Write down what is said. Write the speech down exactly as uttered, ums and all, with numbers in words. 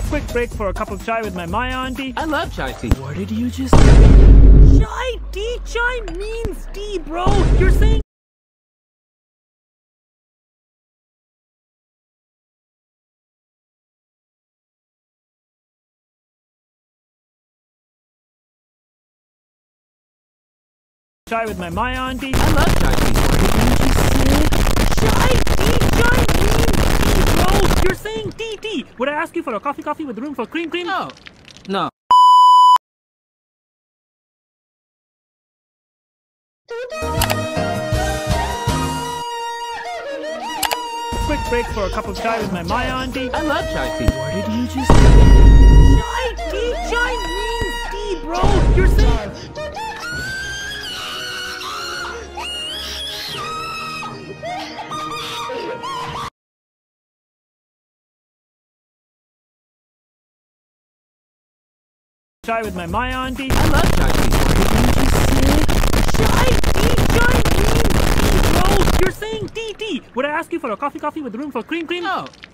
Quick break for a cup of chai with my Maya auntie. I love chai tea. What did you just say? Chai tea? Chai means tea, bro. You're saying chai with my Maya auntie. I love chai tea. Chai tea? Chai means tea, bro. You're saying tea, tea. Would I ask you for a coffee, coffee with room for cream, cream? No. No. Quick break for a cup of chai with my Maya auntie. I love chai tea. What did you just say? Chai tea? Chai means tea, bro. You're saying chai with my Maya auntie. I love chai tea. Chai tea? Chai means tea, bro. You're saying tea, tea. Would I ask you for a coffee, coffee with room for cream, cream? No.